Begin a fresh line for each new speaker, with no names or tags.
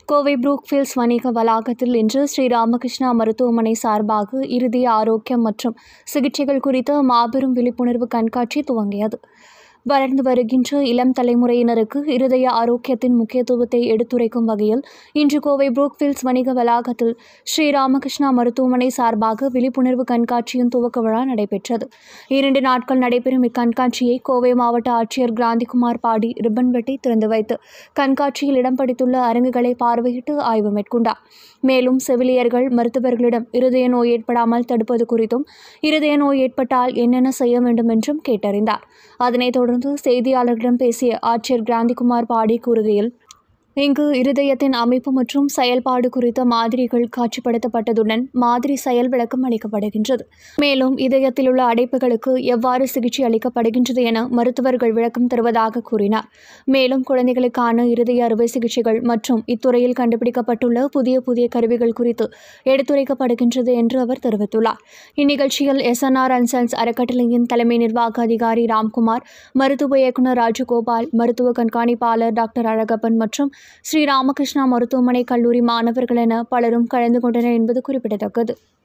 கோவை புரூக்ஃபீல்ட்ஸ் வணிக வளாகத்தில் இன்று ஸ்ரீராமகிருஷ்ணா மருத்துவமனை சார்பாக இருதய ஆரோக்கியம் மற்றும் சிகிச்சைகள் குறித்த மாபெரும் விழிப்புணர்வு கண்காட்சி துவங்கியது. வளர்ந்து வருகின்ற இளம் தலைமுறையினருக்கு இருதய ஆரோக்கியத்தின் முக்கியத்துவத்தை எடுத்துரைக்கும் வகையில் இன்று கோவை புரூக்ஃபீல்ட்ஸ் வணிக வளாகத்தில் ஸ்ரீராமகிருஷ்ணா மருத்துவமனை சார்பாக விழிப்புணர்வு கண்காட்சியின் துவக்க விழா நடைபெற்றது. 2 நாட்கள் நடைபெறும் இக்கண்காட்சியை கோவை மாவட்ட ஆட்சியர் கிராந்திகுமார் பாடி ரிப்பன் வெட்டி திறந்து வைத்து கண்காட்சியில் இடம் பிடித்துள்ள அரங்குகளை பார்வையிட்டு ஆய்வு மேற்கொண்டார். மேலும் செவிலியர்கள் மருத்துவர்களிடம் இருதய நோய் ஏற்படாமல் தடுப்பது குறித்தும் இருதய நோய் ஏற்பட்டால் என்னென்ன செய்ய வேண்டும் என்றும் கேட்டறிந்தார். அதனைத் தொடர்ந்து செய்தியாளர்களிடம் பேசிய ஆட்சியர் கிராந்திகுமார் பாடி கூறுகையில், இங்கு இருதயத்தின் அமைப்பு மற்றும் செயல்பாடு குறித்த மாதிரிகள் காட்சிப்படுத்தப்பட்டதுடன் மாதிரி செயல் விளக்கம் அளிக்கப்படுகின்றது. மேலும் இதயத்தில் உள்ள அடைப்புகளுக்கு எவ்வாறு சிகிச்சை அளிக்கப்படுகின்றது என மருத்துவர்கள் விளக்கம் தருவதாக கூறினார். மேலும் குழந்தைகளுக்கான இருதய அறுவை சிகிச்சைகள் மற்றும் இத்துறையில் கண்டுபிடிக்கப்பட்டுள்ள புதிய கருவிகள் குறித்து எடுத்துரைக்கப்படுகின்றது என்று அவர் தெரிவித்துள்ளார். இந்நிகழ்ச்சியில் SNR & Sons அறக்கட்டளையின் தலைமை நிர்வாக அதிகாரி ராம்குமார், மருத்துவ இயக்குநர் ராஜகோபால், மருத்துவ கண்காணிப்பாளர் டாக்டர் அழகப்பன் மற்றும் ஸ்ரீராமகிருஷ்ணா மருத்துவமனை கல்லூரி மாணவர்கள் என பலரும் கலந்து கொண்டனர் என்பது குறிப்பிடத்தக்கது.